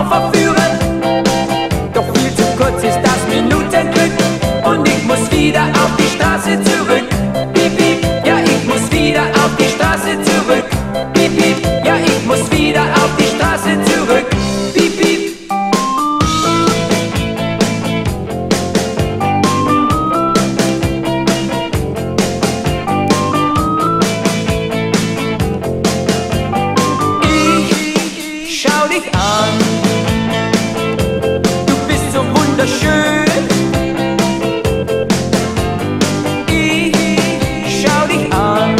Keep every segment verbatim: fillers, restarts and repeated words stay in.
auch verführen. Doch viel zu kurz ist das Minutenglück und ich muss wieder auf die Straße zurück. Piep, piep, ja ich muss wieder auf die Straße zurück. Piep, piep, ja ich muss wieder auf die Straße zurück. Piep, piep. Ich schau dich an, du bist so wunderschön. Ich schau dich an,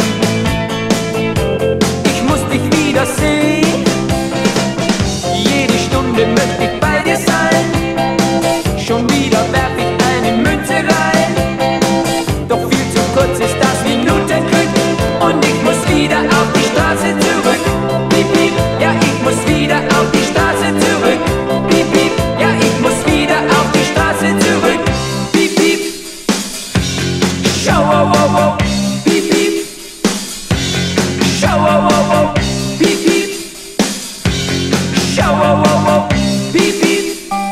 ich muss dich wiedersehen. Jede Stunde möchte ich bei dir sein. Schon wieder werf ich eine Münze rein. Doch viel zu kurz ist das Minutenglück und ich muss wieder auf die Straße zurück. Piep, piep, ja ich muss wieder auf die Straße zurück. Piep, piep, ja ich muss wieder auf die Straße zurück. Piep, piep. Schau, wow, wow, wow. Piep, piep. Schau, wow, wow, wow. Piep, piep. Schau, wow, wow, wow. Piep, piep.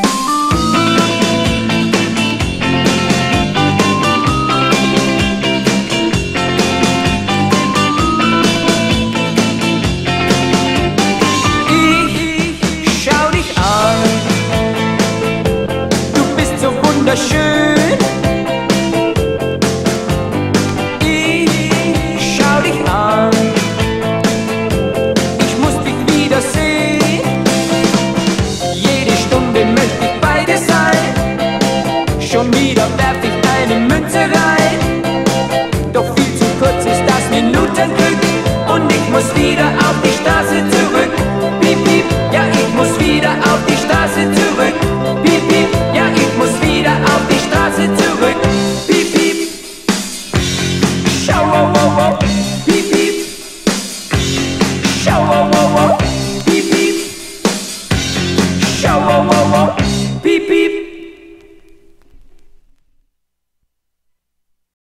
Ich schau dich an, du bist so wunderschön. Ich schau dich an, ich muss dich wiedersehen. Jede Stunde möchte ich bei dir sein. Schon wieder werf ich eine Münze rein.